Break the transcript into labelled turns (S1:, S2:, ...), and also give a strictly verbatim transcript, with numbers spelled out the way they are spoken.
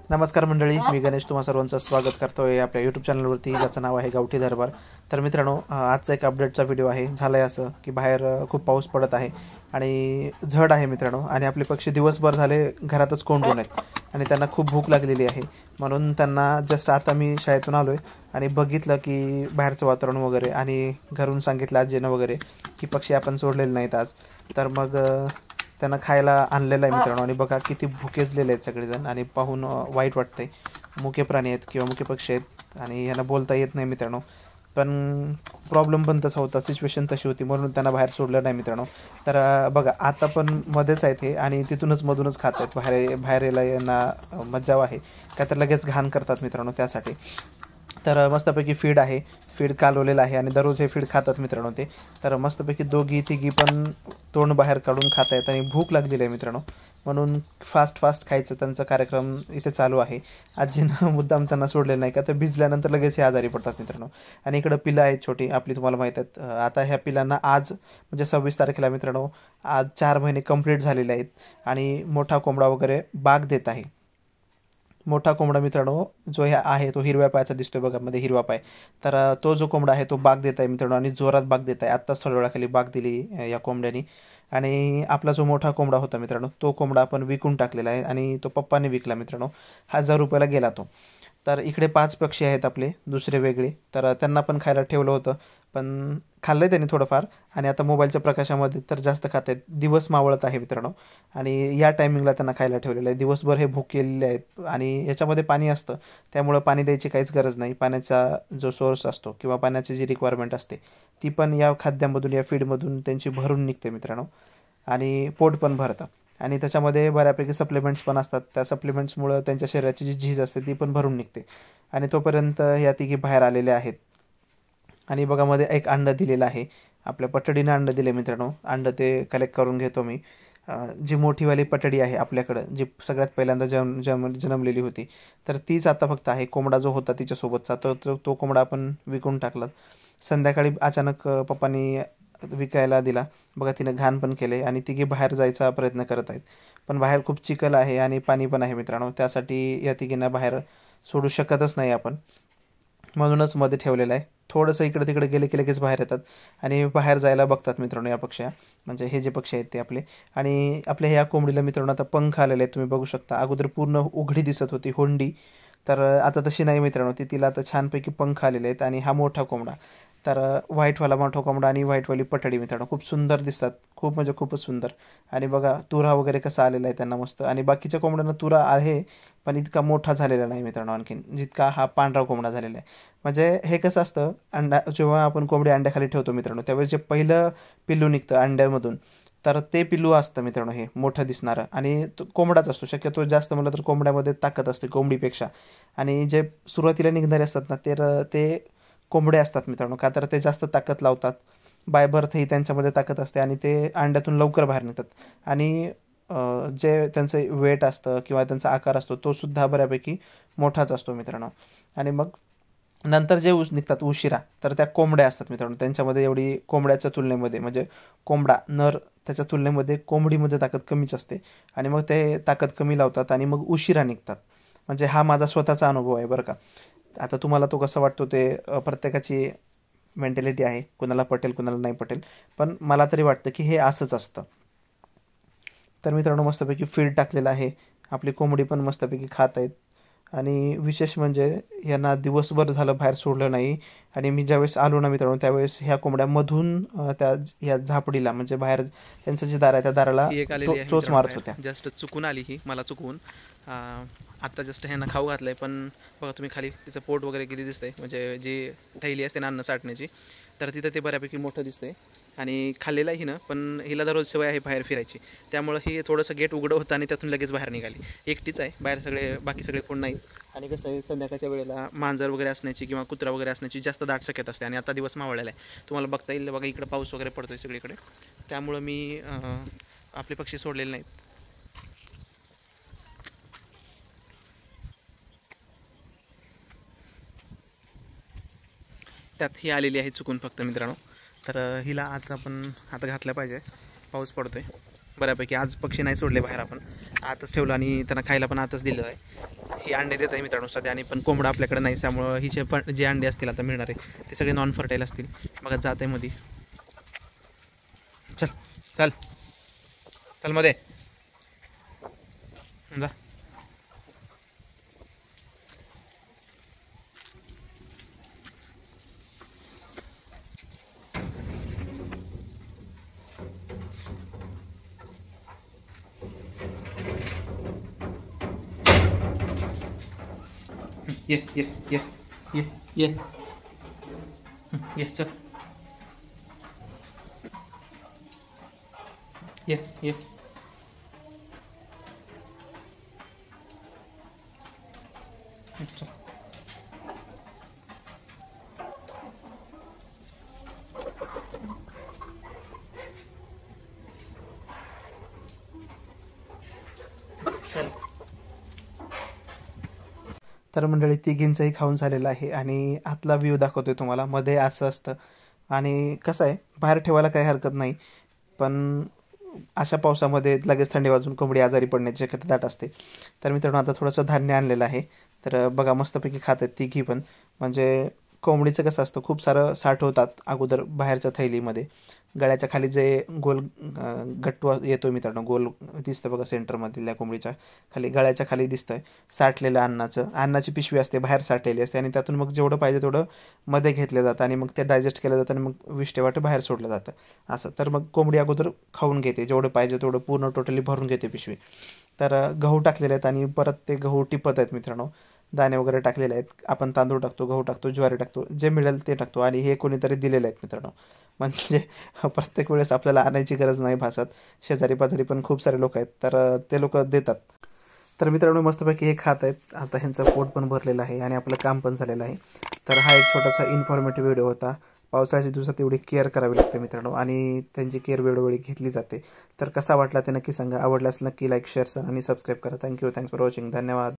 S1: नमस्कार मंडळी, मी गणेश तुम्हा सर्वांचं स्वागत करतोय आपल्या यूट्यूब चॅनलवरती, ज्याचं नाव आहे गावठी दरबार. तर मित्रांनो, आजचा एक अपडेटचा व्हिडिओ आहे. झालं आहे असं की बाहेर खूप पाऊस पडत आहे आणि झड आहे मित्रांनो, आणि आपले पक्षी दिवसभर झाले घरातच कोंडून आहेत आणि त्यांना खूप भूक लागलेली आहे. म्हणून त्यांना जस्ट आता मी शाळेतून आलो आहे आणि बघितलं की बाहेरचं वातावरण वगैरे, आणि घरून सांगितलं आजीनं वगैरे की पक्षी आपण सोडलेले नाहीत आज. तर मग त्यांना खायला आणलेलं आहे मित्रांनो, आणि बघा किती भुकेजलेले आहेत सगळेजण, आणि पाहून वाईट वाटतंय. मुके प्राणी आहेत किंवा मुके पक्षी आहेत आणि ह्यांना बोलता येत नाही मित्रांनो, पण प्रॉब्लेम पण तसा होता, सिच्युएशन तशी होती, म्हणून त्यांना बाहेर सोडलं नाही मित्रांनो. तर बघा आता पण मध्येच आहेत हे, आणि तिथूनच मधूनच खात आहेत. बाहेर बाहेर यायला यांना मज्जा आहे का, तर लगेच घाण करतात मित्रांनो त्यासाठी. तर मस्तपैकी फीड आहे, फीड कालवलेलं आहे आणि दररोज हे फीड खातात मित्रांनो ते. तर मस्तपैकी दोघी तिघी पण तोंड बाहेर काढून खात आहेत आणि भूक लागलेली आहे मित्रांनो, म्हणून फास्ट फास्ट खायचं त्यांचा कार्यक्रम इथे चालू आहे. आजीनं मुद्दाम त्यांना सोडलेलं नाही का, तर भिजल्यानंतर लगेच हे आजारी पडतात मित्रांनो. आणि इकडं पिलं आहेत छोटी आपली, तुम्हाला माहीत आहेत. आता ह्या पिलांना आज म्हणजे सव्वीस तारखेला मित्रांनो आज चार महिने कंप्लीट झालेले आहेत, आणि मोठा कोंबडा वगैरे बाग देत आहे. मोठा कोंबडा मित्रांनो जो ह्या आहे तो हिरव्या पायाचा दिसतोय बघा, मध्ये हिरवा पाय. तर तो जो कोंबडा आहे तो बाग देत आहे मित्रांनो, आणि जोरात बाग देत आहे. आत्ताच थोड्या वेळाखाली बाग दिली या कोंबड्यानी. आणि आपला जो मोठा कोंबडा होता मित्रांनो, तो कोंबडा आपण विकून टाकलेला आहे, आणि तो पप्पाने विकला मित्रांनो. हजार रुपयाला गेला तो. तर इकडे पाच पक्षी आहेत आपले दुसरे वेगळे, तर त्यांना पण खायला ठेवलं होतं, पण खाल्लं आहे त्यांनी थोडंफार. आणि आता मोबाईलच्या प्रकाशामध्ये तर जास्त खात आहेत. दिवस मावळत आहे मित्रांनो, आणि या टायमिंगला त्यांना खायला ठेवलेलं आहे. दिवसभर हे भुकेलेले आहेत, आणि याच्यामध्ये पाणी असतं, त्यामुळं पाणी द्यायची काहीच गरज नाही. पाण्याचा जो सोर्स असतो किंवा पाण्याची जी रिक्वायरमेंट असते ती पण या खाद्यामधून, या फीडमधून त्यांची भरून निघते मित्रांनो, आणि पोट पण भरतं. आणि त्याच्यामध्ये बऱ्यापैकी सप्लिमेंट्स पण असतात. त्या सप्लिमेंट्समुळं त्यांच्या शरीराची जी झीज असते ती पण भरून निघते. आणि तोपर्यंत या तिघी बाहेर आलेल्या आहेत. आणि बघा मध्ये एक अंडं दिलेलं आहे, आपल्या पटडीनं अंडं दिले मित्रांनो. अंडं ते कलेक्ट करून घेतो मी. जी मोठीवाली पटडी आहे आपल्याकडं, जी सगळ्यात पहिल्यांदा जन्म जन्म जन्मलेली होती, तर तीच आता फक्त आहे. कोंबडा जो होता तिच्यासोबतचा तो तो तो कोंबडा आपण विकून टाकला. संध्याकाळी अचानक पप्पांनी विकायला दिला. बघा तिनं घाण पण केले, आणि तिघी बाहेर जायचा प्रयत्न करत आहेत, पण बाहेर खूप चिखल आहे आणि पाणी पण आहे मित्रांनो. त्यासाठी या तिघींना बाहेर सोडू शकतच नाही आपण, म्हणूनच मध्ये ठेवलेलं आहे. थोडंसं इकडे तिकडे गेले की लगेच बाहेर येतात आणि बाहेर जायला बघतात मित्रांनो या पक्षी, म्हणजे हे जे पक्षी आहेत ते आपले. आणि आपल्या ह्या कोंबडीला मित्रांनो आता पंख आलेले आहेत, तुम्ही बघू शकता. अगोदर पूर्ण उघडी दिसत होती होंडी, तर आता तशी नाही मित्रांनो ती. तिला आता छानपैकी पंख आलेले आहेत. आणि हा मोठा कोंबडा, तर व्हाईटवाला मोठा कोंबडा आणि व्हाईटवाली पटडी मित्रांनो, खूप सुंदर दिसतात, खूप म्हणजे खूपच सुंदर. आणि बघा तुरा वगैरे कसा आलेला आहे त्यांना मस्त. आणि बाकीच्या कोंबड्यांना तुरा आहे, पण इतका मोठा झालेला नाही मित्रांनो आणखीन, जितका हा पांढरा कोंबडा झालेला आहे. म्हणजे हे कसं असतं, अंडा जेव्हा आपण कोंबडी अंड्याखाली ठेवतो मित्रांनो, त्यावेळेस जे पहिलं पिल्लू निघतं अंड्यामधून, तर ते पिल्लू असतं मित्रांनो हे मोठं दिसणारं. आणि तो कोंबडाच असतो शक्यतो, जास्त म्हणलं तर कोंबड्यामध्ये ताकद असते कोंबडीपेक्षा. आणि जे सुरुवातीला निघणारे असतात ना, तर ते कोंबडे असतात मित्रांनो, का तर ते जास्त ताकद लावतात. बाय बर्थ ही त्यांच्यामध्ये ताकद असते, आणि ते अंड्यातून लवकर बाहेर निघतात. आणि जे त्यांचं वेट असतं किंवा त्यांचा आकार असतो तो सुद्धा बऱ्यापैकी मोठाच असतो मित्रांनो. आणि मग नंतर जे उस निघतात उशिरा, तर त्या कोंबड्या असतात मित्रांनो. त्यांच्यामध्ये एवढी कोंबड्याच्या तुलनेमध्ये, म्हणजे कोंबडा नर त्याच्या तुलनेमध्ये कोंबडीमध्ये ताकद कमीच असते, आणि मग ते ताकद कमी लावतात आणि मग उशिरा निघतात. म्हणजे हा माझा स्वतःचा अनुभव आहे बरं का. आता तुम्हाला तो कसा वाटतो ते प्रत्येकाची मेंटॅलिटी आहे, कुणाला पटेल कुणाला नाही पटेल, पण मला तरी वाटतं की हे असंच असतं. तर मित्रांनो मस्तपैकी फीड टाकलेलं आहे, आपली कोंबडी पण मस्तपैकी खात आहेत. आणि विशेष म्हणजे यांना दिवसभर झालं बाहेर सोडलं नाही. आणि मी ज्यावेळेस आलो ना मित्रांनो, त्यावेळेस ह्या कोंबड्यामधून त्या ह्या झापडीला, म्हणजे बाहेर त्यांचं जे दार आहे त्या दाराला चोच मारत होत्या.
S2: जस्ट चुकून आली ही, मला चुकवून. आत्ता जस्ट ह्यांना खाऊ घातलं आहे, पण बघा तुम्ही खाली तिचं पोट वगैरे किती दिसतंय, म्हणजे जी थैली असते ना अन्न साठण्याची, तर तिथं ते बऱ्यापैकी मोठं दिसतंय. आणि खाल्लेलं आहे हिनं, पण हिला दररोज सवय आहे बाहेर फिरायची, त्यामुळं ही थोडंसं गेट उघडं होतं आणि त्यातून लगेच बाहेर निघाली. एकटीच आहे बाहेर, सगळे बाकी सगळे कोण नाही. आणि कसं आहे, संध्याकाळच्या वेळेला मांजर वगैरे असण्याची किंवा कुत्रा वगैरे असण्याची जास्त दाट शक्यता असते. आणि आता दिवस मावळलेला आहे, तुम्हाला बघता येईल बघा, इकडं पाऊस वगैरे पडतो आहे सगळीकडे, त्यामुळं मी आपले पक्षी सोडलेले नाहीत. त्यात ही आलेली आहे चुकून फक्त मित्रांनो. तर हिला आज आपण आता घातलं पाहिजे, पाऊस पडतोय बऱ्यापैकी. आज पक्षी नाही सोडले बाहेर, आपण आतच ठेवलं आणि त्यांना खायला पण आतच दिलं आहे. ही अंडे देत आहे मित्रांनो सध्या, आणि पण कोंबडा आपल्याकडे नाही, त्यामुळं हिचे पण जे अंडे असतील आता मिळणार आहे ते सगळे नॉन फर्टाईल असतील. बघा जात आहे मध्ये. चल चल चल मध्ये जा. ये ये ये ये ये ये चल ये ये चल. चल.
S1: तर मंडळी तिघींचंही खाऊन झालेलं आहे आणि आतला व्ह्यू दाखवतोय तुम्हाला. मध्ये असं असतं आणि कसं आहे बाहेर ठेवायला काही हरकत नाही, पण अशा पावसामध्ये लगेच थंडी वाजून कोंबडी आजारी पडण्याची शक्यता दाट असते. तर मित्रांनो आता थोडंसं धान्य आणलेलं आहे, तर बघा मस्तपैकी खात आहेत तिघी पण. म्हणजे कोंबडीचं कसं असतं खूप सारं साठवतात अगोदर बाहेरच्या थैलीमध्ये. गळ्याच्या खाली जे गोल गट्टू येतो मित्रांनो, गोल दिसतं बघा सेंटरमधल्या कोंबडीच्या खाली, गळ्याच्या खाली दिसतं आहे साठलेलं अन्नाचं. अन्नाची पिशवी असते बाहेर साठलेली असते आणि त्यातून मग जेवढं पाहिजे तेवढं मध्ये घेतलं जातं आणि मग ते डायजेस्ट केलं जातं आणि मग विष्टेवाटे बाहेर सोडलं जातं असं. तर मग कोंबडी अगोदर खाऊन घेते, जेवढं पाहिजे तेवढं पूर्ण टोटली भरून घेते पिशवी. तर गहू टाकलेले आहेत आणि परत ते गहू टिपत आहेत मित्रांनो. दाणे वगैरे टाकलेले आहेत, आपण तांदूळ टाकतो, गहू टाकतो, ज्वारी टाकतो, जे मिळेल ते टाकतो आणि हे कोणीतरी दिलेले आहेत मित्रांनो. म्हणजे प्रत्येक वेळेस आपल्याला आणायची गरज नाही भासत. शेजारी पाजारी पण खूप सारे लोक आहेत, तर ते लोक देतात. तर मित्रांनो मस्तपैकी हे खात आहेत. आता ह्यांचं पोट पण भरलेलं आहे आणि आपलं काम पण झालेलं आहे. तर हा एक छोटासा इन्फॉर्मेटिव्ह व्हिडिओ होता. पावसाळ्याच्या दिवसात एवढी केअर करावी लागते मित्रांनो आणि त्यांची केअर वेळोवेळी घेतली जाते. तर कसा वाटला ते नक्की सांगा. आवडल्यास नक्की लाईक, शेअर आणि सबस्क्राईब करा. थँक्यू. Thanks for watching. धन्यवाद.